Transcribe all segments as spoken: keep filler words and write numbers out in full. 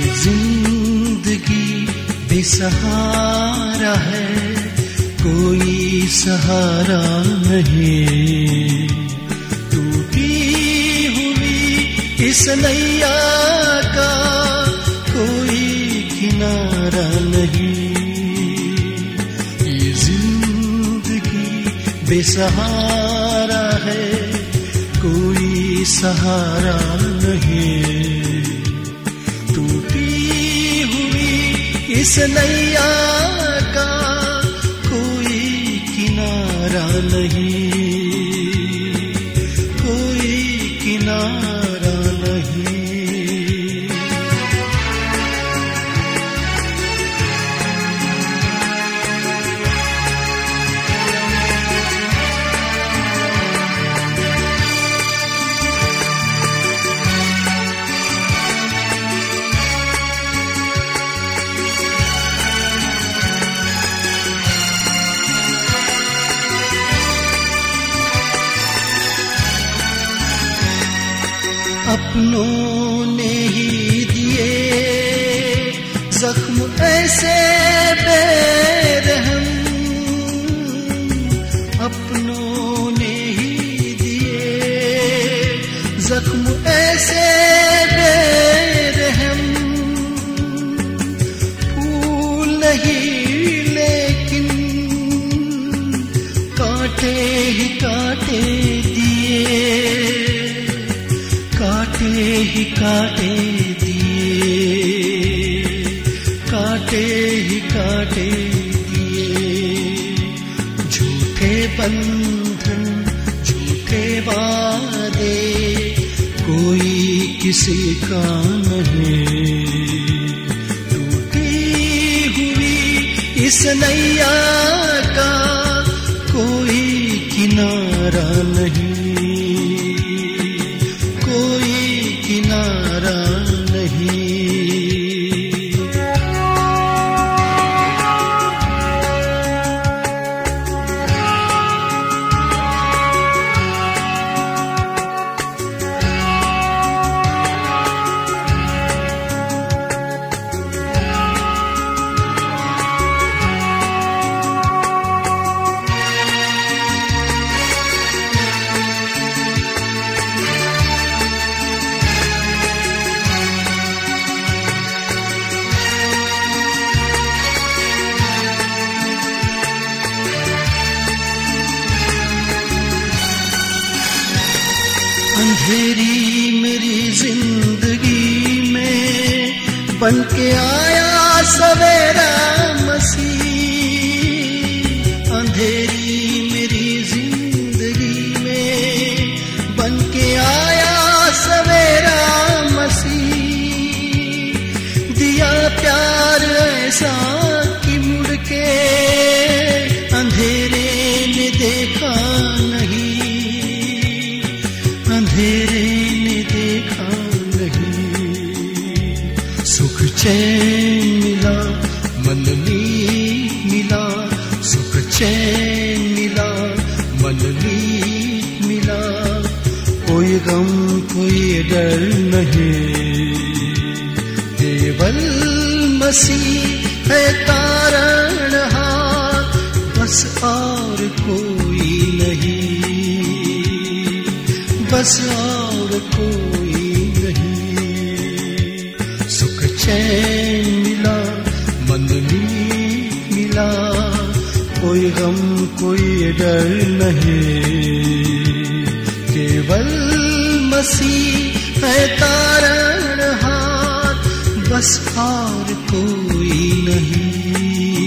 जिंदगी बेसहारा है, कोई सहारा नहीं। टूटी हुई इस नैया का कोई किनारा नहीं। ये जिंदगी बेसहारा है, कोई सहारा नहीं। इस नैया का कोई किनारा नहीं, कोई किनारा नहीं। अपनों ने ही दिए जख्म ऐसे बेरहम, अपनों ने ही दिए जख्म ऐसे बेरहम। फूल नहीं लेकिन कांटे ही कांटे दिए, कांटे ही कांटे दिए, कांटे ही कांटे दिए। झूठे बंधन झूठे वादे कोई किसी का नहीं। टूटी हुई इस नैया का कोई किनारा नहीं, किनारा नहीं। अंधेरी मेरी जिंदगी में बनके आया सवेरा मसीह। अंधेरी मेरी जिंदगी में बनके आया सवेरा मसीह। दिया प्यार ऐसा कि मुड़ के अंधेरे ने देखा नहीं, अंधेरे ने देखा नहीं। सुख चैन मिला मन मीत मिला, सुख चैन मिला मन मीत मिला। कोई गम कोई डर नहीं, केवल मसीह है तारणहार, बस और कोई नहीं, बस और कोई नहीं। सुख चैन मिला मन मीत मिला, कोई गम कोई डर नहीं। केवल मसीह है तारणहार, बस और कोई नहीं,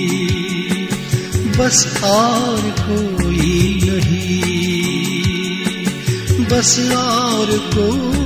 बस और कोई नहीं, बस और कोई